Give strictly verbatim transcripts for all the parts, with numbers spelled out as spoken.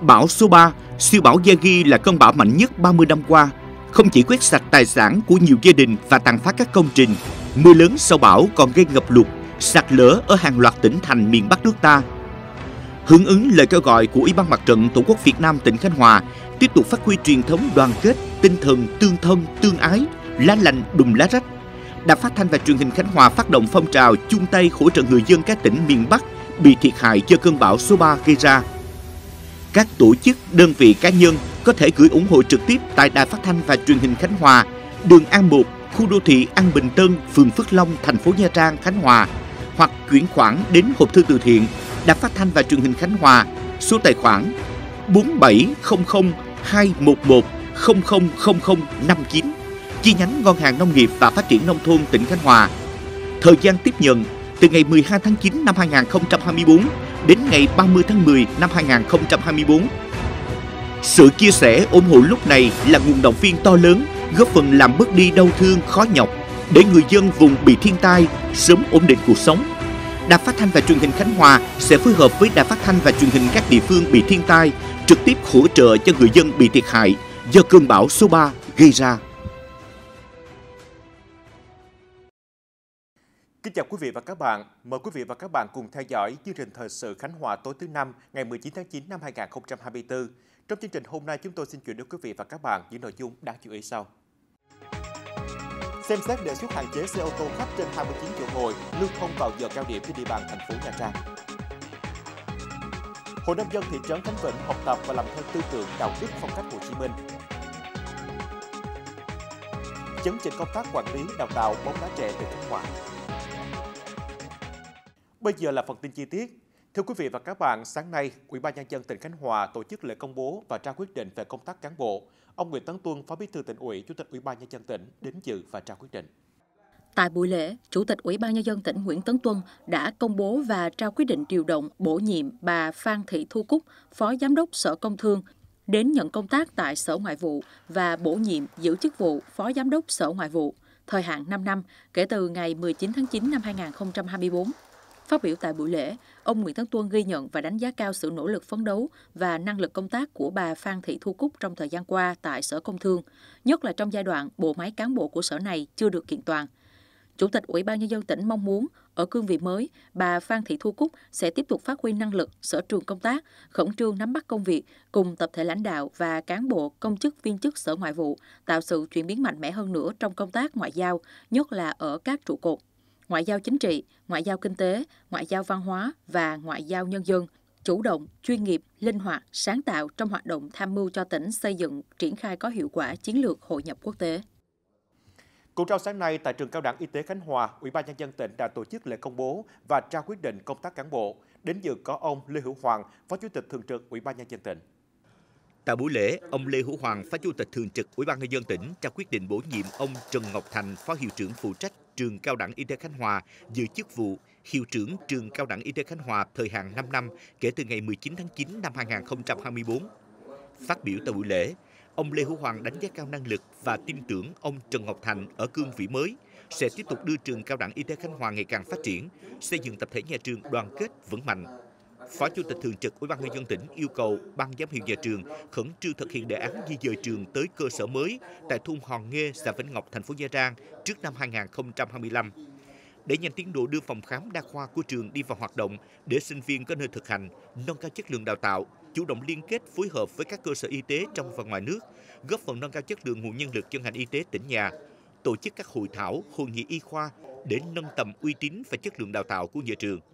Bão số ba, siêu bão Yagi là cơn bão mạnh nhất ba mươi năm qua, không chỉ quét sạch tài sản của nhiều gia đình và tàn phá các công trình, mưa lớn sau bão còn gây ngập lụt, sạt lở ở hàng loạt tỉnh thành miền Bắc nước ta. Hưởng ứng lời kêu gọi của Ủy ban Mặt trận Tổ quốc Việt Nam tỉnh Khánh Hòa, tiếp tục phát huy truyền thống đoàn kết, tinh thần tương thân, tương ái, lá lành đùm lá rách, Đài Phát thanh và Truyền hình Khánh Hòa phát động phong trào chung tay hỗ trợ người dân các tỉnh miền Bắc bị thiệt hại do cơn bão số ba gây ra. Các tổ chức, đơn vị cá nhân có thể gửi ủng hộ trực tiếp tại Đài Phát thanh và Truyền hình Khánh Hòa, đường An một, khu đô thị An Bình Tân, phường Phước Long, thành phố Nha Trang, Khánh Hòa, hoặc chuyển khoản đến hộp thư từ thiện Đài Phát thanh và Truyền hình Khánh Hòa, số tài khoản bốn bảy không không hai một một không không không không năm chín, chi nhánh Ngân hàng Nông nghiệp và Phát triển Nông thôn tỉnh Khánh Hòa. Thời gian tiếp nhận từ ngày mười hai tháng chín năm hai nghìn không trăm hai mươi tư đến ngày ba mươi tháng mười năm hai nghìn không trăm hai mươi tư. Sự chia sẻ ủng hộ lúc này là nguồn động viên to lớn, góp phần làm bớt đi đau thương khó nhọc để người dân vùng bị thiên tai sớm ổn định cuộc sống. Đài Phát thanh và Truyền hình Khánh Hòa sẽ phối hợp với Đài Phát thanh và Truyền hình các địa phương bị thiên tai trực tiếp hỗ trợ cho người dân bị thiệt hại do cơn bão số ba gây ra. Kính chào quý vị và các bạn. Mời quý vị và các bạn cùng theo dõi chương trình thời sự Khánh Hòa tối thứ năm ngày mười chín tháng chín năm hai nghìn không trăm hai mươi tư. Trong chương trình hôm nay chúng tôi xin chuyển đến quý vị và các bạn những nội dung đáng chú ý sau. Xem xét đề xuất hạn chế xe ô tô khách trên hai mươi chín chỗ ngồi lưu thông vào giờ cao điểm trên địa bàn thành phố Nha Trang. Hội nông dân thị trấn Khánh Vĩnh học tập và làm theo tư tưởng đạo đức phong cách Hồ Chí Minh. Chấn chỉnh công tác quản lý đào tạo bóng đá trẻ tỉnh Khánh Hòa. Bây giờ là phần tin chi tiết. Thưa quý vị và các bạn, sáng nay, Ủy ban Nhân dân tỉnh Khánh Hòa tổ chức lễ công bố và trao quyết định về công tác cán bộ. Ông Nguyễn Tấn Tuân, Phó Bí thư Tỉnh ủy, Chủ tịch Ủy ban Nhân dân tỉnh đến dự và trao quyết định. Tại buổi lễ, Chủ tịch Ủy ban Nhân dân tỉnh Nguyễn Tấn Tuân đã công bố và trao quyết định điều động bổ nhiệm bà Phan Thị Thu Cúc, Phó Giám đốc Sở Công Thương, đến nhận công tác tại Sở Ngoại vụ và bổ nhiệm giữ chức vụ Phó Giám đốc Sở Ngoại vụ, thời hạn năm năm, kể từ ngày mười chín tháng chín năm hai nghìn không trăm hai mươi tư. Phát biểu tại buổi lễ, ông Nguyễn Tấn Tuân ghi nhận và đánh giá cao sự nỗ lực phấn đấu và năng lực công tác của bà Phan Thị Thu Cúc trong thời gian qua tại Sở Công Thương, nhất là trong giai đoạn bộ máy cán bộ của sở này chưa được kiện toàn. Chủ tịch Ủy ban Nhân dân tỉnh mong muốn, ở cương vị mới, bà Phan Thị Thu Cúc sẽ tiếp tục phát huy năng lực, sở trường công tác, khẩn trương nắm bắt công việc, cùng tập thể lãnh đạo và cán bộ, công chức, viên chức Sở Ngoại vụ, tạo sự chuyển biến mạnh mẽ hơn nữa trong công tác ngoại giao, nhất là ở các trụ cột. Ngoại giao chính trị, ngoại giao kinh tế, ngoại giao văn hóa và ngoại giao nhân dân, chủ động, chuyên nghiệp, linh hoạt, sáng tạo trong hoạt động tham mưu cho tỉnh xây dựng, triển khai có hiệu quả chiến lược hội nhập quốc tế. Cũng trong sáng nay, tại Trường Cao đẳng Y tế Khánh Hòa, Ủy ban Nhân dân tỉnh đã tổ chức lễ công bố và trao quyết định công tác cán bộ. Đến dự có ông Lê Hữu Hoàng, Phó Chủ tịch Thường trực Ủy ban Nhân dân tỉnh. Tại buổi lễ, ông Lê Hữu Hoàng, Phó Chủ tịch Thường trực Ủy ban Nhân dân tỉnh trao quyết định bổ nhiệm ông Trần Ngọc Thành, Phó Hiệu trưởng phụ trách Trường Cao đẳng Y tế Khánh Hòa, giữ chức vụ Hiệu trưởng Trường Cao đẳng Y tế Khánh Hòa thời hạn năm năm kể từ ngày mười chín tháng chín năm hai nghìn không trăm hai mươi tư. Phát biểu tại buổi lễ, ông Lê Hữu Hoàng đánh giá cao năng lực và tin tưởng ông Trần Ngọc Thành ở cương vị mới sẽ tiếp tục đưa Trường Cao đẳng Y tế Khánh Hòa ngày càng phát triển, xây dựng tập thể nhà trường đoàn kết vững mạnh. Phó Chủ tịch Thường trực Ủy ban Nhân dân tỉnh yêu cầu Ban giám hiệu nhà trường khẩn trương thực hiện đề án di dời trường tới cơ sở mới tại thôn Hòn Nghê, xã Vĩnh Ngọc, thành phố Nha Trang trước năm hai nghìn không trăm hai mươi lăm. Để nhanh tiến độ đưa phòng khám đa khoa của trường đi vào hoạt động, để sinh viên có nơi thực hành, nâng cao chất lượng đào tạo, chủ động liên kết phối hợp với các cơ sở y tế trong và ngoài nước, góp phần nâng cao chất lượng nguồn nhân lực cho ngành y tế tỉnh nhà, tổ chức các hội thảo, hội nghị y khoa để nâng tầm uy tín và chất lượng đào tạo của nhà trường.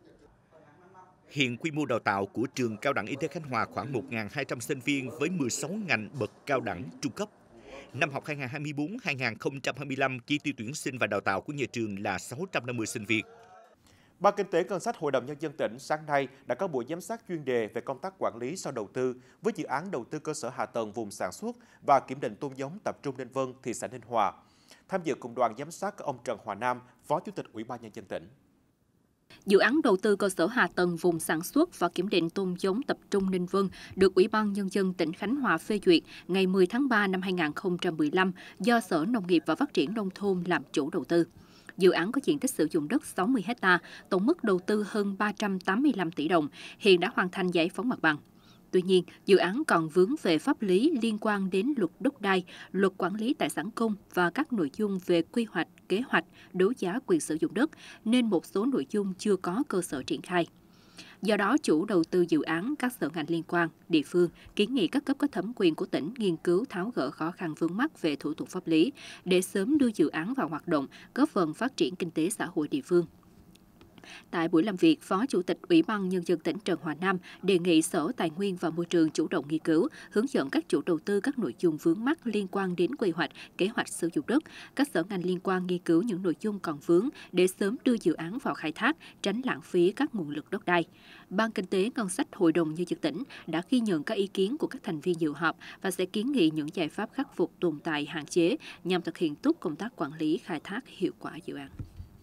Hiện quy mô đào tạo của Trường Cao đẳng Y tế Khánh Hòa khoảng một nghìn hai trăm sinh viên với mười sáu ngành bậc cao đẳng trung cấp. Năm học hai nghìn không trăm hai mươi tư hai nghìn không trăm hai mươi lăm, chỉ tiêu tuyển sinh và đào tạo của nhà trường là sáu trăm năm mươi sinh viên. Ban Kinh tế Ngân sách Hội đồng Nhân dân tỉnh sáng nay đã có buổi giám sát chuyên đề về công tác quản lý sau đầu tư với dự án đầu tư cơ sở hạ tầng vùng sản xuất và kiểm định tôm giống tập trung Ninh Vân, thị xã Ninh Hòa. Tham dự cùng đoàn giám sát có ông Trần Hòa Nam, Phó Chủ tịch Ủy ban Nhân dân tỉnh. Dự án đầu tư cơ sở hạ tầng vùng sản xuất và kiểm định tôm giống tập trung Ninh Vân được Ủy ban Nhân dân tỉnh Khánh Hòa phê duyệt ngày mười tháng ba năm hai nghìn không trăm mười lăm do Sở Nông nghiệp và Phát triển Nông thôn làm chủ đầu tư. Dự án có diện tích sử dụng đất sáu mươi héc ta, tổng mức đầu tư hơn ba trăm tám mươi lăm tỷ đồng, hiện đã hoàn thành giải phóng mặt bằng. Tuy nhiên, dự án còn vướng về pháp lý liên quan đến luật đất đai, luật quản lý tài sản công và các nội dung về quy hoạch, kế hoạch, đấu giá quyền sử dụng đất, nên một số nội dung chưa có cơ sở triển khai. Do đó, chủ đầu tư dự án, các sở ngành liên quan, địa phương kiến nghị các cấp có thẩm quyền của tỉnh nghiên cứu tháo gỡ khó khăn vướng mắc về thủ tục pháp lý để sớm đưa dự án vào hoạt động, góp phần phát triển kinh tế xã hội địa phương. Tại buổi làm việc, Phó Chủ tịch Ủy ban Nhân dân tỉnh Trần Hòa Nam đề nghị Sở Tài nguyên và Môi trường chủ động nghiên cứu, hướng dẫn các chủ đầu tư các nội dung vướng mắc liên quan đến quy hoạch, kế hoạch sử dụng đất. Các sở ngành liên quan nghiên cứu những nội dung còn vướng để sớm đưa dự án vào khai thác, tránh lãng phí các nguồn lực đất đai. Ban Kinh tế Ngân sách Hội đồng Nhân dân tỉnh đã ghi nhận các ý kiến của các thành viên dự họp và sẽ kiến nghị những giải pháp khắc phục tồn tại hạn chế nhằm thực hiện tốt công tác quản lý khai thác hiệu quả dự án.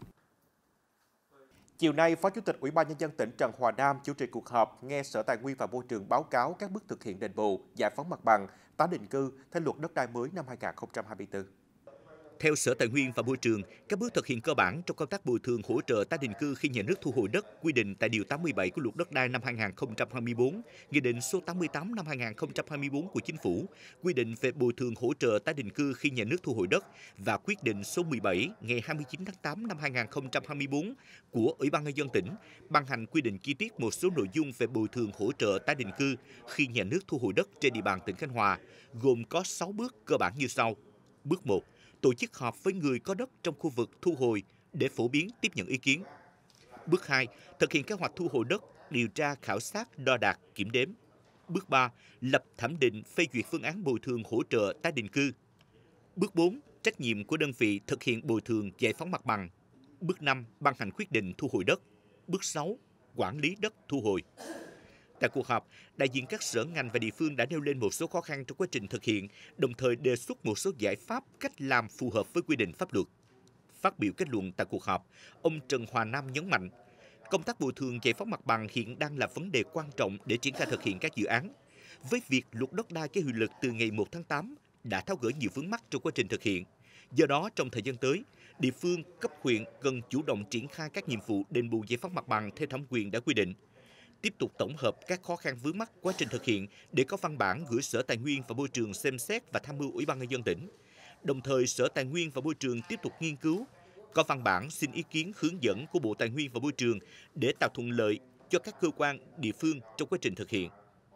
Chiều nay, Phó Chủ tịch Ủy ban Nhân dân tỉnh Trần Hòa Nam chủ trì cuộc họp nghe Sở Tài nguyên và Môi trường báo cáo các bước thực hiện đền bù, giải phóng mặt bằng, tái định cư theo luật đất đai mới năm hai nghìn không trăm hai mươi tư. Theo Sở Tài nguyên và Môi trường, các bước thực hiện cơ bản trong công tác bồi thường hỗ trợ tái định cư khi nhà nước thu hồi đất quy định tại Điều tám mươi bảy của Luật Đất đai năm hai nghìn không trăm hai mươi tư, Nghị định số tám mươi tám năm hai nghìn không trăm hai mươi tư của Chính phủ, quy định về bồi thường hỗ trợ tái định cư khi nhà nước thu hồi đất và quyết định số mười bảy ngày hai mươi chín tháng tám năm hai nghìn không trăm hai mươi tư của Ủy ban Nhân dân tỉnh ban hành quy định chi tiết một số nội dung về bồi thường hỗ trợ tái định cư khi nhà nước thu hồi đất trên địa bàn tỉnh Khánh Hòa, gồm có sáu bước cơ bản như sau. Bước một. Tổ chức họp với người có đất trong khu vực thu hồi để phổ biến tiếp nhận ý kiến. Bước hai. Thực hiện kế hoạch thu hồi đất, điều tra, khảo sát, đo đạc, kiểm đếm. Bước ba. Lập thẩm định, phê duyệt phương án bồi thường hỗ trợ tái định cư. Bước bốn. Trách nhiệm của đơn vị thực hiện bồi thường giải phóng mặt bằng. Bước năm. Ban hành quyết định thu hồi đất. Bước sáu. Quản lý đất thu hồi. Tại cuộc họp, đại diện các sở ngành và địa phương đã nêu lên một số khó khăn trong quá trình thực hiện, đồng thời đề xuất một số giải pháp cách làm phù hợp với quy định pháp luật. Phát biểu kết luận tại cuộc họp, ông Trần Hòa Nam nhấn mạnh, công tác bồi thường giải phóng mặt bằng hiện đang là vấn đề quan trọng để triển khai thực hiện các dự án. Với việc luật đất đai có hiệu lực từ ngày một tháng tám đã tháo gỡ nhiều vướng mắc trong quá trình thực hiện. Do đó, trong thời gian tới, địa phương, cấp huyện cần chủ động triển khai các nhiệm vụ đền bù giải phóng mặt bằng theo thẩm quyền đã quy định. Tiếp tục tổng hợp các khó khăn vướng mắc quá trình thực hiện để có văn bản gửi Sở Tài nguyên và Môi trường xem xét và tham mưu Ủy ban Nhân dân tỉnh. Đồng thời, Sở Tài nguyên và Môi trường tiếp tục nghiên cứu, có văn bản xin ý kiến hướng dẫn của Bộ Tài nguyên và Môi trường để tạo thuận lợi cho các cơ quan, địa phương trong quá trình thực hiện.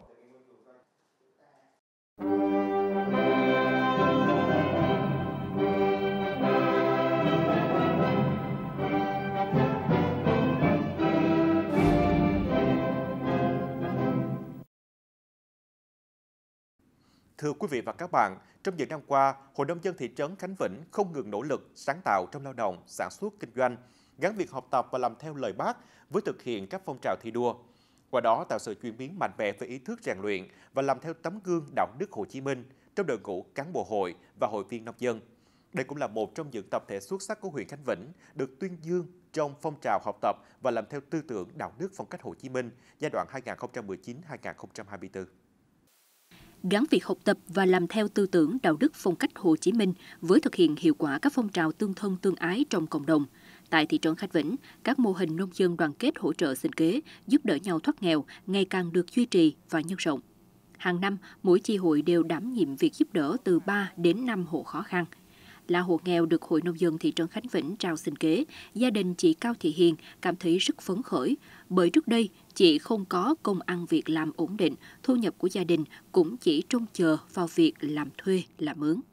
Thưa quý vị và các bạn, trong những năm qua, Hội nông dân thị trấn Khánh Vĩnh không ngừng nỗ lực, sáng tạo trong lao động, sản xuất, kinh doanh, gắn việc học tập và làm theo lời Bác với thực hiện các phong trào thi đua. Qua đó tạo sự chuyển biến mạnh mẽ về ý thức rèn luyện và làm theo tấm gương đạo đức Hồ Chí Minh trong đội ngũ cán bộ hội và hội viên nông dân. Đây cũng là một trong những tập thể xuất sắc của huyện Khánh Vĩnh được tuyên dương trong phong trào học tập và làm theo tư tưởng đạo đức phong cách Hồ Chí Minh giai đoạn hai nghìn không trăm mười chín đến hai nghìn không trăm hai mươi tư. Gắn việc học tập và làm theo tư tưởng đạo đức phong cách Hồ Chí Minh với thực hiện hiệu quả các phong trào tương thân tương ái trong cộng đồng. Tại thị trấn Khánh Vĩnh, các mô hình nông dân đoàn kết hỗ trợ sinh kế, giúp đỡ nhau thoát nghèo ngày càng được duy trì và nhân rộng. Hàng năm, mỗi chi hội đều đảm nhiệm việc giúp đỡ từ ba đến năm hộ khó khăn. Là hộ nghèo được Hội Nông dân thị trấn Khánh Vĩnh trao sinh kế, gia đình chị Cao Thị Hiền cảm thấy rất phấn khởi, bởi trước đây chị không có công ăn việc làm ổn định, thu nhập của gia đình cũng chỉ trông chờ vào việc làm thuê, làm mướn.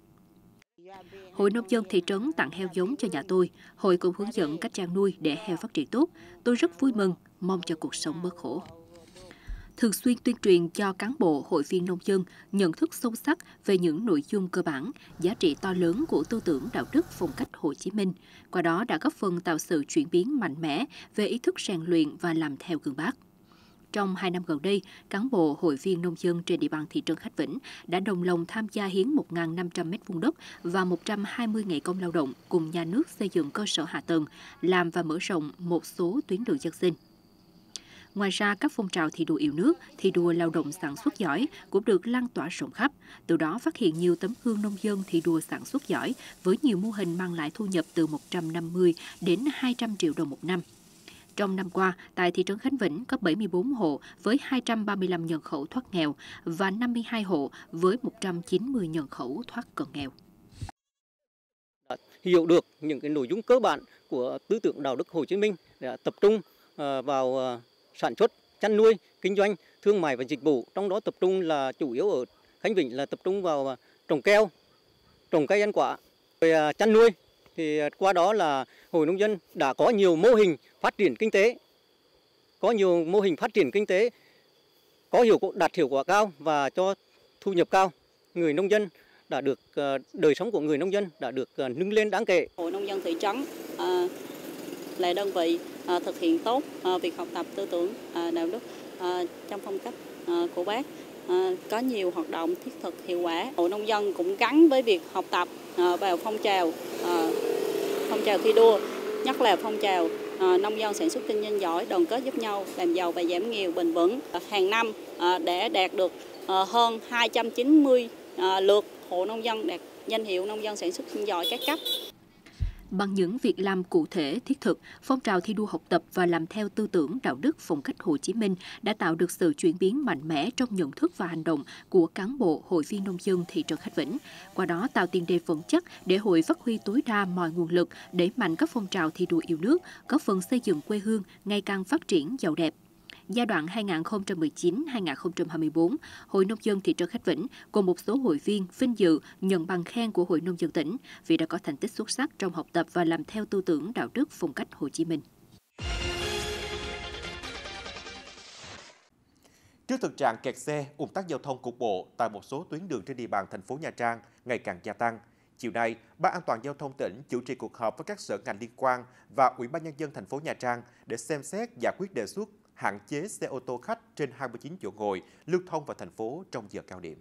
Hội Nông dân thị trấn tặng heo giống cho nhà tôi, hội cũng hướng dẫn cách chăn nuôi để heo phát triển tốt. Tôi rất vui mừng, mong cho cuộc sống bớt khổ. Thường xuyên tuyên truyền cho cán bộ, hội viên nông dân nhận thức sâu sắc về những nội dung cơ bản, giá trị to lớn của tư tưởng đạo đức phong cách Hồ Chí Minh. Qua đó đã góp phần tạo sự chuyển biến mạnh mẽ về ý thức rèn luyện và làm theo gương Bác. Trong hai năm gần đây, cán bộ, hội viên nông dân trên địa bàn thị trấn Khánh Vĩnh đã đồng lòng tham gia hiến một nghìn năm trăm mét vuông đất và một trăm hai mươi ngày công lao động cùng nhà nước xây dựng cơ sở hạ tầng, làm và mở rộng một số tuyến đường dân sinh. Ngoài ra, các phong trào thi đua yêu nước, thi đua lao động sản xuất giỏi cũng được lan tỏa rộng khắp, từ đó phát hiện nhiều tấm gương nông dân thi đua sản xuất giỏi với nhiều mô hình mang lại thu nhập từ một trăm năm mươi đến hai trăm triệu đồng một năm. Trong năm qua, tại thị trấn Khánh Vĩnh có bảy mươi tư hộ với hai trăm ba mươi lăm nhân khẩu thoát nghèo và năm mươi hai hộ với một trăm chín mươi nhân khẩu thoát cận nghèo. Hiểu được những cái nội dung cơ bản của tư tưởng đạo đức Hồ Chí Minh để tập trung vào sản xuất, chăn nuôi, kinh doanh, thương mại và dịch vụ. Trong đó tập trung là chủ yếu ở Khánh Vĩnh là tập trung vào trồng keo, trồng cây ăn quả, rồi chăn nuôi. Thì qua đó là Hội Nông dân đã có nhiều mô hình phát triển kinh tế, có nhiều mô hình phát triển kinh tế có hiệu đạt hiệu quả cao và cho thu nhập cao. Người nông dân đã được đời sống của người nông dân đã được nâng lên đáng kể. Hội Nông dân thị trấn à, là đơn vị à, thực hiện tốt à, việc học tập tư tưởng à, đạo đức à, trong phong cách à, của Bác. À, có nhiều hoạt động thiết thực hiệu quả. Hội nông dân cũng gắn với việc học tập à, vào phong trào à, phong trào thi đua, nhất là phong trào à, nông dân sản xuất kinh doanh giỏi, đoàn kết giúp nhau, làm giàu và giảm nghèo bền vững. À, hàng năm à, để đạt được à, hơn hai trăm chín mươi à, lượt hộ nông dân đạt danh hiệu nông dân sản xuất kinh doanh giỏi các cấp. Bằng những việc làm cụ thể, thiết thực, phong trào thi đua học tập và làm theo tư tưởng đạo đức phong cách Hồ Chí Minh đã tạo được sự chuyển biến mạnh mẽ trong nhận thức và hành động của cán bộ, hội viên nông dân thị trấn Khánh Vĩnh. Qua đó tạo tiền đề vững chắc để hội phát huy tối đa mọi nguồn lực, đẩy mạnh các phong trào thi đua yêu nước, góp phần xây dựng quê hương ngày càng phát triển giàu đẹp. Giai đoạn hai nghìn không trăm mười chín đến hai nghìn không trăm hai mươi tư, Hội Nông dân thị trấn Khánh Vĩnh cùng một số hội viên vinh dự nhận bằng khen của Hội Nông dân tỉnh vì đã có thành tích xuất sắc trong học tập và làm theo tư tưởng đạo đức phong cách Hồ Chí Minh. Trước thực trạng kẹt xe, ùn tắc giao thông cục bộ tại một số tuyến đường trên địa bàn thành phố Nha Trang ngày càng gia tăng, chiều nay, Ban An toàn giao thông tỉnh chủ trì cuộc họp với các sở ngành liên quan và Ủy ban nhân dân thành phố Nha Trang để xem xét giải quyết đề xuất hạn chế xe ô tô khách trên hai mươi chín chỗ ngồi lưu thông vào thành phố trong giờ cao điểm.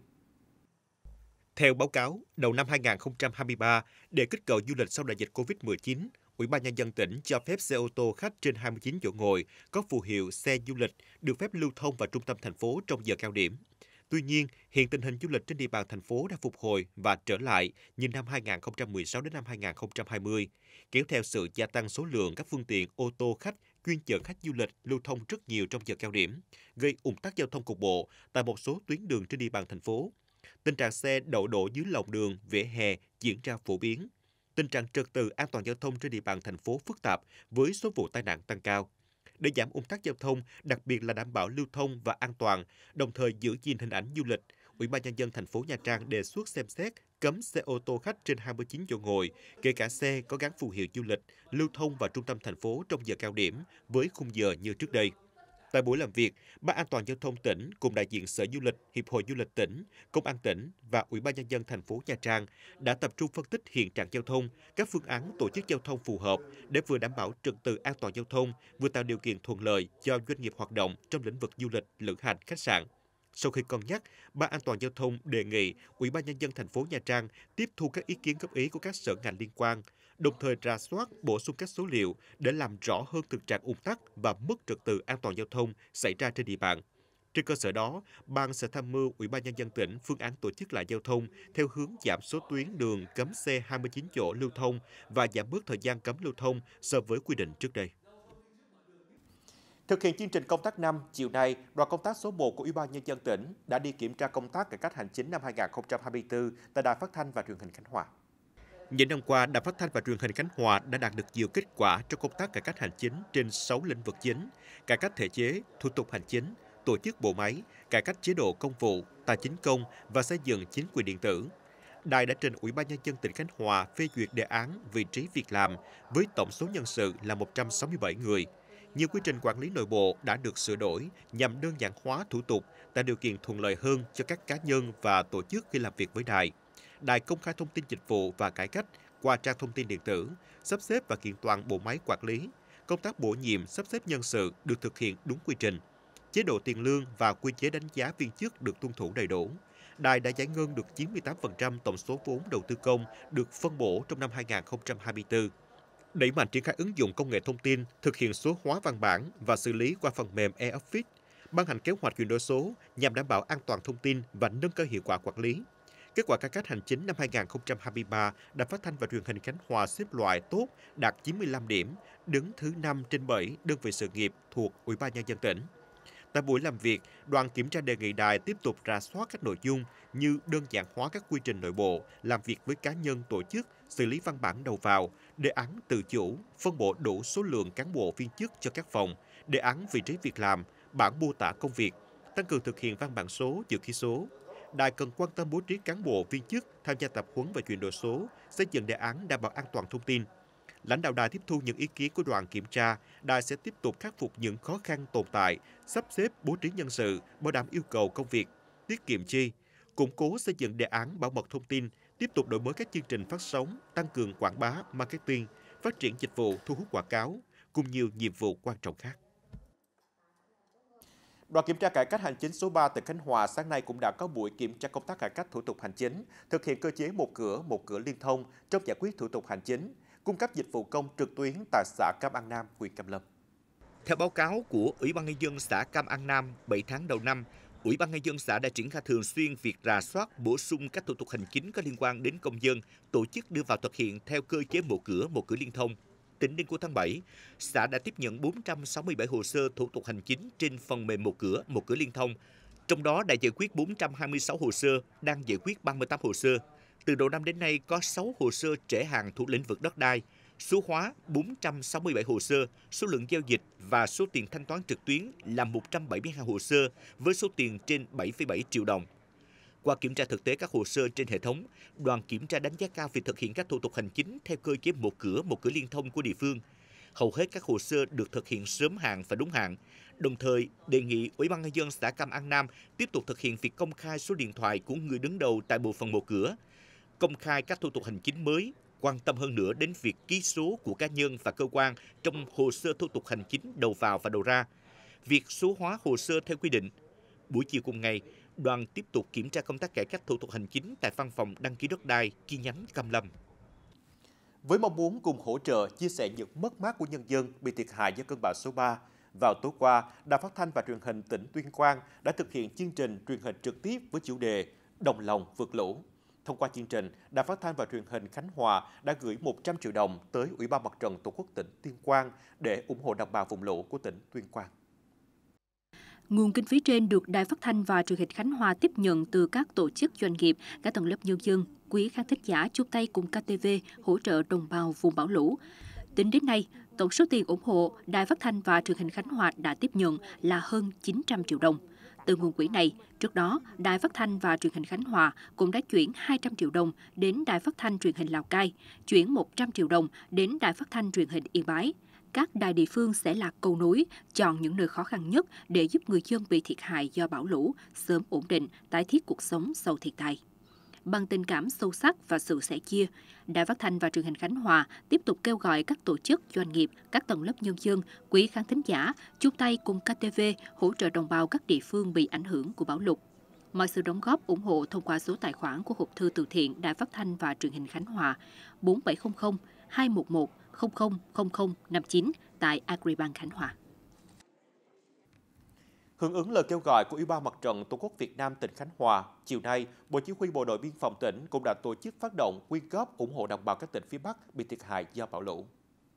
Theo báo cáo, đầu năm hai nghìn không trăm hai mươi ba, để kích cầu du lịch sau đại dịch Covid mười chín, Ủy ban nhân dân tỉnh cho phép xe ô tô khách trên hai mươi chín chỗ ngồi có phù hiệu xe du lịch được phép lưu thông vào trung tâm thành phố trong giờ cao điểm. Tuy nhiên, hiện tình hình du lịch trên địa bàn thành phố đã phục hồi và trở lại như năm hai nghìn không trăm mười sáu đến năm hai nghìn không trăm hai mươi, kéo theo sự gia tăng số lượng các phương tiện ô tô khách chuyên chở khách du lịch lưu thông rất nhiều trong giờ cao điểm, gây ùn tắc giao thông cục bộ tại một số tuyến đường trên địa bàn thành phố. Tình trạng xe đậu đổ dưới lòng đường, vỉa hè diễn ra phổ biến. Tình trạng trật tự an toàn giao thông trên địa bàn thành phố phức tạp với số vụ tai nạn tăng cao. Để giảm ùn tắc giao thông, đặc biệt là đảm bảo lưu thông và an toàn, đồng thời giữ gìn hình ảnh du lịch, Ủy ban nhân dân thành phố Nha Trang đề xuất xem xét cấm xe ô tô khách trên hai mươi chín chỗ ngồi, kể cả xe có gắn phù hiệu du lịch, lưu thông vào trung tâm thành phố trong giờ cao điểm với khung giờ như trước đây. Tại buổi làm việc, Ban An toàn giao thông tỉnh cùng đại diện Sở Du lịch, Hiệp hội Du lịch tỉnh, Công an tỉnh và Ủy ban nhân dân thành phố Nha Trang đã tập trung phân tích hiện trạng giao thông, các phương án tổ chức giao thông phù hợp để vừa đảm bảo trật tự an toàn giao thông, vừa tạo điều kiện thuận lợi cho doanh nghiệp hoạt động trong lĩnh vực du lịch, lữ hành, khách sạn. Sau khi cân nhắc, Ban An toàn giao thông đề nghị Ủy ban nhân dân thành phố Nha Trang tiếp thu các ý kiến góp ý của các sở ngành liên quan, đồng thời rà soát, bổ sung các số liệu để làm rõ hơn thực trạng ùn tắc và mất trật tự an toàn giao thông xảy ra trên địa bàn. Trên cơ sở đó, Ban sẽ tham mưu Ủy ban nhân dân tỉnh phương án tổ chức lại giao thông theo hướng giảm số tuyến đường cấm xe hai mươi chín chỗ lưu thông và giảm bớt thời gian cấm lưu thông so với quy định trước đây. Thực hiện chương trình công tác năm, chiều nay, đoàn công tác số một của Ủy ban nhân dân tỉnh đã đi kiểm tra công tác cải cách hành chính năm hai nghìn không trăm hai mươi tư tại Đài Phát thanh và Truyền hình Khánh Hòa. Những năm qua, Đài Phát thanh và Truyền hình Khánh Hòa đã đạt được nhiều kết quả trong công tác cải cách hành chính trên sáu lĩnh vực chính: cải cách thể chế, thủ tục hành chính, tổ chức bộ máy, cải cách chế độ công vụ, tài chính công và xây dựng chính quyền điện tử. Đài đã trình Ủy ban nhân dân tỉnh Khánh Hòa phê duyệt đề án vị trí việc làm với tổng số nhân sự là một trăm sáu mươi bảy người. Nhiều quy trình quản lý nội bộ đã được sửa đổi nhằm đơn giản hóa thủ tục, tạo điều kiện thuận lợi hơn cho các cá nhân và tổ chức khi làm việc với Đài. Đài công khai thông tin dịch vụ và cải cách qua trang thông tin điện tử, sắp xếp và kiện toàn bộ máy quản lý. Công tác bổ nhiệm, sắp xếp nhân sự được thực hiện đúng quy trình. Chế độ tiền lương và quy chế đánh giá viên chức được tuân thủ đầy đủ. Đài đã giải ngân được chín mươi tám phần trăm tổng số vốn đầu tư công được phân bổ trong năm hai nghìn không trăm hai mươi tư. Đẩy mạnh triển khai ứng dụng công nghệ thông tin, thực hiện số hóa văn bản và xử lý qua phần mềm e-Office, ban hành kế hoạch chuyển đổi số nhằm đảm bảo an toàn thông tin và nâng cao hiệu quả quản lý. Kết quả cải cách hành chính năm hai nghìn không trăm hai mươi ba, Đài Phát thanh và Truyền hình Khánh Hòa xếp loại tốt đạt chín mươi lăm điểm, đứng thứ năm trên bảy đơn vị sự nghiệp thuộc Ủy ban Nhân dân tỉnh. Tại buổi làm việc, đoàn kiểm tra đề nghị đài tiếp tục rà soát các nội dung như đơn giản hóa các quy trình nội bộ, làm việc với cá nhân tổ chức, xử lý văn bản đầu vào, đề án tự chủ, phân bổ đủ số lượng cán bộ viên chức cho các phòng, đề án vị trí việc làm, bản mô tả công việc, tăng cường thực hiện văn bản số, chữ ký số. Đài cần quan tâm bố trí cán bộ viên chức tham gia tập huấn về chuyển đổi số, xây dựng đề án đảm bảo an toàn thông tin. Lãnh đạo đài tiếp thu những ý kiến của đoàn kiểm tra, đài sẽ tiếp tục khắc phục những khó khăn tồn tại, sắp xếp bố trí nhân sự, bảo đảm yêu cầu công việc, tiết kiệm chi, củng cố xây dựng đề án bảo mật thông tin, tiếp tục đổi mới các chương trình phát sóng, tăng cường quảng bá, marketing, phát triển dịch vụ thu hút quảng cáo, cùng nhiều nhiệm vụ quan trọng khác. Đoàn kiểm tra cải cách hành chính số ba tỉnh Khánh Hòa sáng nay cũng đã có buổi kiểm tra công tác cải cách thủ tục hành chính, thực hiện cơ chế một cửa, một cửa liên thông trong giải quyết thủ tục hành chính, cung cấp dịch vụ công trực tuyến tại xã Cam An Nam, huyện Cam Lâm. Theo báo cáo của Ủy ban Nhân dân xã Cam An Nam, bảy tháng đầu năm, Ủy ban Nhân dân xã đã triển khai thường xuyên việc rà soát, bổ sung các thủ tục hành chính có liên quan đến công dân, tổ chức đưa vào thực hiện theo cơ chế một cửa, một cửa liên thông. Tính đến cuối tháng bảy, xã đã tiếp nhận bốn trăm sáu mươi bảy hồ sơ thủ tục hành chính trên phần mềm một cửa, một cửa liên thông. Trong đó đã giải quyết bốn trăm hai mươi sáu hồ sơ, đang giải quyết ba mươi tám hồ sơ. Từ đầu năm đến nay có sáu hồ sơ trễ hạn thuộc lĩnh vực đất đai, số hóa bốn trăm sáu mươi bảy hồ sơ, số lượng giao dịch và số tiền thanh toán trực tuyến là một trăm bảy mươi hai hồ sơ với số tiền trên bảy phẩy bảy triệu đồng. Qua kiểm tra thực tế các hồ sơ trên hệ thống, đoàn kiểm tra đánh giá cao việc thực hiện các thủ tục hành chính theo cơ chế một cửa, một cửa liên thông của địa phương. Hầu hết các hồ sơ được thực hiện sớm hạn và đúng hạn. Đồng thời, đề nghị Ủy ban Nhân dân xã Cam An Nam tiếp tục thực hiện việc công khai số điện thoại của người đứng đầu tại bộ phận một cửa, công khai các thủ tục hành chính mới, quan tâm hơn nữa đến việc ký số của cá nhân và cơ quan trong hồ sơ thủ tục hành chính đầu vào và đầu ra, việc số hóa hồ sơ theo quy định. Buổi chiều cùng ngày, đoàn tiếp tục kiểm tra công tác cải cách thủ tục hành chính tại văn phòng đăng ký đất đai chi nhánh Cam Lâm. Với mong muốn cùng hỗ trợ chia sẻ những mất mát của nhân dân bị thiệt hại do cơn bão số ba, vào tối qua, Đài Phát thanh và Truyền hình tỉnh Tuyên Quang đã thực hiện chương trình truyền hình trực tiếp với chủ đề Đồng lòng vượt lũ. Thông qua chương trình, Đài Phát thanh và Truyền hình Khánh Hòa đã gửi một trăm triệu đồng tới Ủy ban Mặt trận Tổ quốc tỉnh Tuyên Quang để ủng hộ đồng bào vùng lũ của tỉnh Tuyên Quang. Nguồn kinh phí trên được Đài Phát thanh và Truyền hình Khánh Hòa tiếp nhận từ các tổ chức doanh nghiệp, các tầng lớp nhân dân, quý khán thính giả chung tay cùng ca tê vê hỗ trợ đồng bào vùng bão lũ. Tính đến nay, tổng số tiền ủng hộ Đài Phát thanh và Truyền hình Khánh Hòa đã tiếp nhận là hơn chín trăm triệu đồng. Từ nguồn quỹ này, trước đó, Đài Phát thanh và Truyền hình Khánh Hòa cũng đã chuyển hai trăm triệu đồng đến Đài Phát thanh Truyền hình Lào Cai, chuyển một trăm triệu đồng đến Đài Phát thanh Truyền hình Yên Bái. Các đài địa phương sẽ là cầu nối, chọn những nơi khó khăn nhất để giúp người dân bị thiệt hại do bão lũ sớm ổn định, tái thiết cuộc sống sau thiên tai. Bằng tình cảm sâu sắc và sự sẻ chia, Đài Phát thanh và Truyền hình Khánh Hòa tiếp tục kêu gọi các tổ chức, doanh nghiệp, các tầng lớp nhân dân, quý khán thính giả chung tay cùng ca tê vê hỗ trợ đồng bào các địa phương bị ảnh hưởng của bão lụt. Mọi sự đóng góp ủng hộ thông qua số tài khoản của hộp thư từ thiện Đài Phát thanh và Truyền hình Khánh Hòa bốn bảy không không hai một một không không không không năm chín tại Agribank Khánh Hòa. Hưởng ứng lời kêu gọi của Ủy ban Mặt trận Tổ quốc Việt Nam tỉnh Khánh Hòa, chiều nay, Bộ Chỉ huy Bộ đội Biên phòng tỉnh cũng đã tổ chức phát động quyên góp ủng hộ đồng bào các tỉnh phía Bắc bị thiệt hại do bão lũ.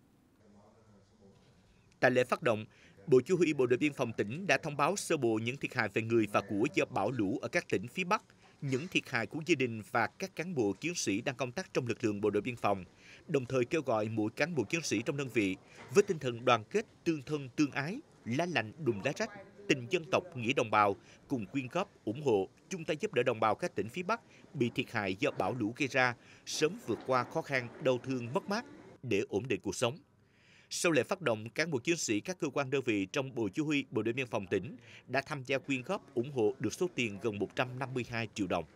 Tại lễ phát động, Bộ Chỉ huy Bộ đội Biên phòng tỉnh đã thông báo sơ bộ những thiệt hại về người và của do bão lũ ở các tỉnh phía Bắc, những thiệt hại của gia đình và các cán bộ chiến sĩ đang công tác trong lực lượng Bộ đội Biên phòng, đồng thời kêu gọi mỗi cán bộ chiến sĩ trong đơn vị với tinh thần đoàn kết, tương thân, tương ái, lá lành đùm lá rách, tình dân tộc, nghĩa đồng bào, cùng quyên góp, ủng hộ, chung tay giúp đỡ đồng bào các tỉnh phía Bắc bị thiệt hại do bão lũ gây ra, sớm vượt qua khó khăn, đau thương, mất mát để ổn định cuộc sống. Sau lễ phát động, cán bộ chiến sĩ các cơ quan đơn vị trong Bộ Chỉ huy Bộ đội Biên phòng tỉnh đã tham gia quyên góp ủng hộ được số tiền gần một trăm năm mươi hai triệu đồng.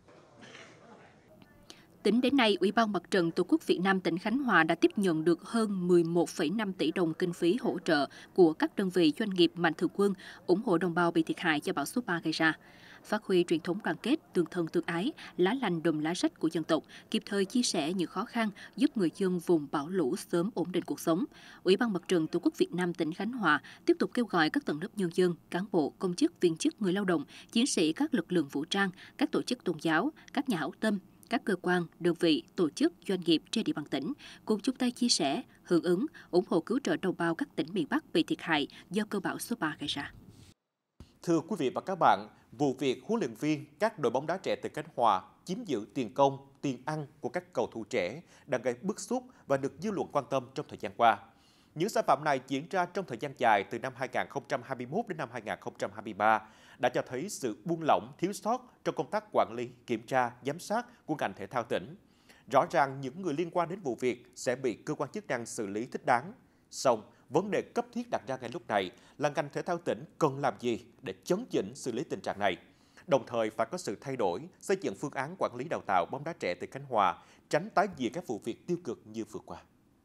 Tính đến nay, Ủy ban Mặt trận Tổ quốc Việt Nam tỉnh Khánh Hòa đã tiếp nhận được hơn mười một phẩy năm tỷ đồng kinh phí hỗ trợ của các đơn vị doanh nghiệp mạnh thường quân ủng hộ đồng bào bị thiệt hại do bão số ba gây ra. phát huy truyền thống đoàn kết, tương thân tương ái, lá lành đùm lá rách của dân tộc, kịp thời chia sẻ những khó khăn, giúp người dân vùng bão lũ sớm ổn định cuộc sống. Ủy ban Mặt trận Tổ quốc Việt Nam tỉnh Khánh Hòa tiếp tục kêu gọi các tầng lớp nhân dân, cán bộ, công chức, viên chức, người lao động, chiến sĩ các lực lượng vũ trang, các tổ chức tôn giáo, các nhà hảo tâm, các cơ quan, đơn vị, tổ chức, doanh nghiệp trên địa bàn tỉnh cùng chung tay chia sẻ, hưởng ứng, ủng hộ cứu trợ đồng bào các tỉnh miền Bắc bị thiệt hại do cơn bão số ba gây ra. Thưa quý vị và các bạn, vụ việc huấn luyện viên các đội bóng đá trẻ tỉnh Khánh Hòa chiếm giữ tiền công, tiền ăn của các cầu thủ trẻ đang gây bức xúc và được dư luận quan tâm trong thời gian qua. Những sai phạm này diễn ra trong thời gian dài từ năm hai nghìn không trăm hai mươi mốt đến năm hai nghìn không trăm hai mươi ba đã cho thấy sự buông lỏng, thiếu sót trong công tác quản lý, kiểm tra, giám sát của ngành thể thao tỉnh. Rõ ràng những người liên quan đến vụ việc sẽ bị cơ quan chức năng xử lý thích đáng. Song, vấn đề cấp thiết đặt ra ngay lúc này là ngành thể thao tỉnh cần làm gì để chấn chỉnh xử lý tình trạng này. Đồng thời phải có sự thay đổi, xây dựng phương án quản lý đào tạo bóng đá trẻ tỉnh Khánh Hòa, tránh tái diễn các vụ việc tiêu cực như vừa qua.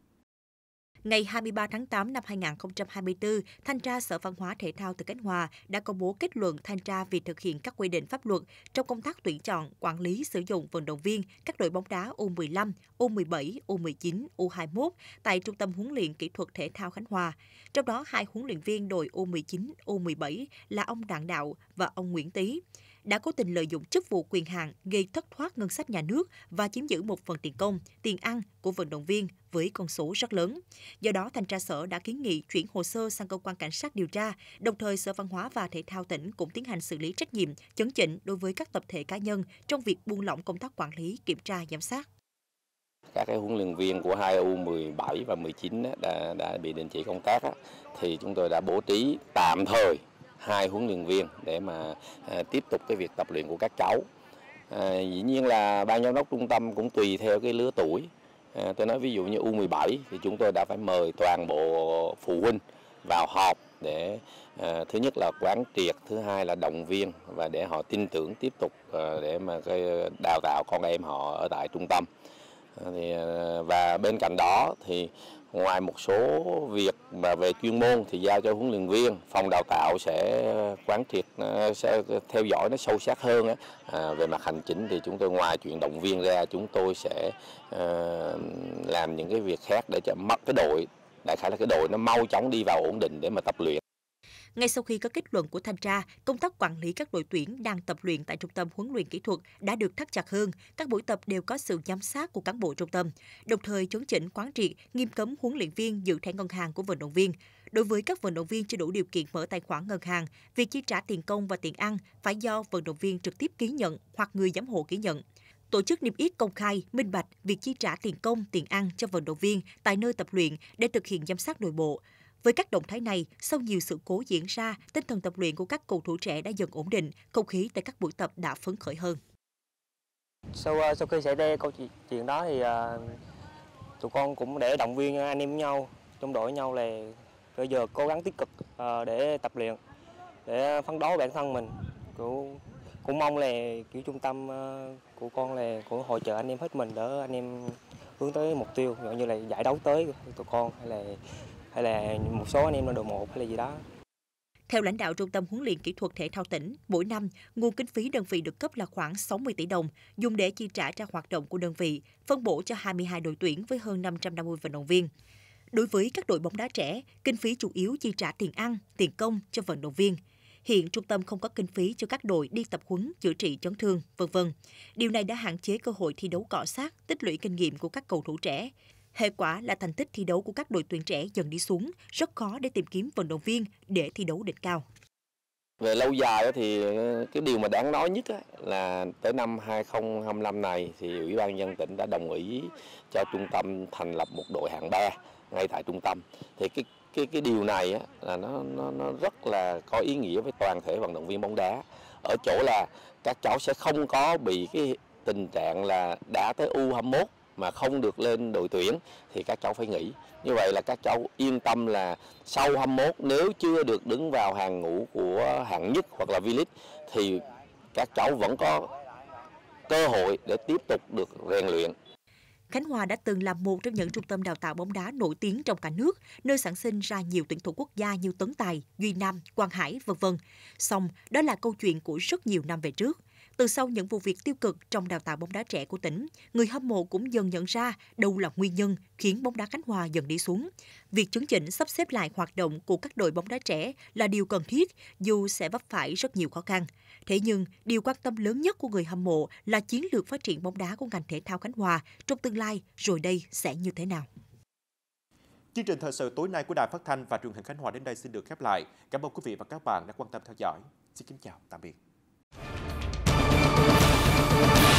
Ngày hai mươi ba tháng tám năm hai nghìn không trăm hai mươi tư, Thanh tra Sở Văn hóa Thể thao tỉnh Khánh Hòa đã công bố kết luận thanh tra việc thực hiện các quy định pháp luật trong công tác tuyển chọn, quản lý sử dụng vận động viên các đội bóng đá U mười lăm, U mười bảy, U mười chín, U hai mươi mốt tại Trung tâm huấn luyện kỹ thuật thể thao Khánh Hòa. Trong đó, hai huấn luyện viên đội U mười chín, U mười bảy là ông Đặng Đạo và ông Nguyễn Tý đã cố tình lợi dụng chức vụ quyền hạn gây thất thoát ngân sách nhà nước và chiếm giữ một phần tiền công, tiền ăn của vận động viên với con số rất lớn. Do đó, Thanh tra Sở đã kiến nghị chuyển hồ sơ sang cơ quan cảnh sát điều tra, đồng thời Sở Văn hóa và Thể thao tỉnh cũng tiến hành xử lý trách nhiệm, chấn chỉnh đối với các tập thể cá nhân trong việc buông lỏng công tác quản lý, kiểm tra, giám sát. Các cái huấn luyện viên của hai U mười bảy và mười chín đã, đã bị đình chỉ công tác thì chúng tôi đã bố trí tạm thời hai huấn luyện viên để mà à, tiếp tục cái việc tập luyện của các cháu. À, dĩ nhiên là ban giám đốc trung tâm cũng tùy theo cái lứa tuổi. À, tôi nói ví dụ như U mười bảy thì chúng tôi đã phải mời toàn bộ phụ huynh vào họp để à, thứ nhất là quán triệt, thứ hai là động viên và để họ tin tưởng tiếp tục à, để mà cái đào tạo con em họ ở tại trung tâm. À, thì, và bên cạnh đó thì ngoài một số việc mà về chuyên môn thì giao cho huấn luyện viên, phòng đào tạo sẽ quán triệt, sẽ theo dõi nó sâu sát hơn. À, về mặt hành chính thì chúng tôi ngoài chuyện động viên ra, chúng tôi sẽ uh, làm những cái việc khác để cho mất cái đội, đại khái là cái đội nó mau chóng đi vào ổn định để mà tập luyện. Ngay sau khi có kết luận của thanh tra, công tác quản lý các đội tuyển đang tập luyện tại trung tâm huấn luyện kỹ thuật đã được thắt chặt hơn. Các buổi tập đều có sự giám sát của cán bộ trung tâm, đồng thời chấn chỉnh quán triệt, nghiêm cấm huấn luyện viên giữ thẻ ngân hàng của vận động viên. Đối với các vận động viên chưa đủ điều kiện mở tài khoản ngân hàng, việc chi trả tiền công và tiền ăn phải do vận động viên trực tiếp ký nhận hoặc người giám hộ ký nhận. Tổ chức niêm yết công khai, minh bạch việc chi trả tiền công, tiền ăn cho vận động viên tại nơi tập luyện để thực hiện giám sát nội bộ. Với các động thái này, sau nhiều sự cố diễn ra, tinh thần tập luyện của các cầu thủ trẻ đã dần ổn định, không khí tại các buổi tập đã phấn khởi hơn. Sau sau khi xảy ra câu chuyện đó thì uh, tụi con cũng để động viên anh em với nhau, trong đội với nhau là bây giờ cố gắng tích cực uh, để tập luyện, để phấn đấu bản thân mình. Cũng, cũng mong là kiểu trung tâm uh, của con là cũng hỗ trợ anh em hết mình để anh em hướng tới mục tiêu, như là giải đấu tới tụi con hay là hay là một số anh em đội một hay là gì đó. Theo lãnh đạo Trung tâm huấn luyện kỹ thuật thể thao tỉnh, mỗi năm, nguồn kinh phí đơn vị được cấp là khoảng sáu mươi tỷ đồng, dùng để chi trả cho hoạt động của đơn vị, phân bổ cho hai mươi hai đội tuyển với hơn năm trăm năm mươi vận động viên. Đối với các đội bóng đá trẻ, kinh phí chủ yếu chi trả tiền ăn, tiền công cho vận động viên. Hiện trung tâm không có kinh phí cho các đội đi tập huấn, chữa trị chấn thương, vân vân. Điều này đã hạn chế cơ hội thi đấu cọ sát, tích lũy kinh nghiệm của các cầu thủ trẻ. Hệ quả là thành tích thi đấu của các đội tuyển trẻ dần đi xuống, rất khó để tìm kiếm vận động viên để thi đấu đỉnh cao. Về lâu dài thì cái điều mà đáng nói nhất là tới năm hai nghìn không trăm hai mươi lăm này thì Ủy ban nhân dân tỉnh đã đồng ý cho trung tâm thành lập một đội hạng ba ngay tại trung tâm. Thì cái cái cái điều này là nó nó nó rất là có ý nghĩa với toàn thể vận động viên bóng đá, ở chỗ là các cháu sẽ không có bị cái tình trạng là đá tới U hai mươi mốt mà không được lên đội tuyển thì các cháu phải nghỉ. Như vậy là các cháu yên tâm là sau hai mươi mốt nếu chưa được đứng vào hàng ngũ của hạng nhất hoặc là V-League thì các cháu vẫn có cơ hội để tiếp tục được rèn luyện. Khánh Hòa đã từng là một trong những trung tâm đào tạo bóng đá nổi tiếng trong cả nước, nơi sản sinh ra nhiều tuyển thủ quốc gia như Tấn Tài, Duy Nam, Quang Hải, vân vân. Song, đó là câu chuyện của rất nhiều năm về trước. Từ sau những vụ việc tiêu cực trong đào tạo bóng đá trẻ của tỉnh, người hâm mộ cũng dần nhận ra đâu là nguyên nhân khiến bóng đá Khánh Hòa dần đi xuống. Việc chấn chỉnh sắp xếp lại hoạt động của các đội bóng đá trẻ là điều cần thiết, dù sẽ vấp phải rất nhiều khó khăn. Thế nhưng, điều quan tâm lớn nhất của người hâm mộ là chiến lược phát triển bóng đá của ngành thể thao Khánh Hòa trong tương lai, rồi đây sẽ như thế nào? Chương trình thời sự tối nay của Đài Phát thanh và Truyền hình Khánh Hòa đến đây xin được khép lại. Cảm ơn quý vị và các bạn đã quan tâm theo dõi. Xin kính chào, tạm biệt.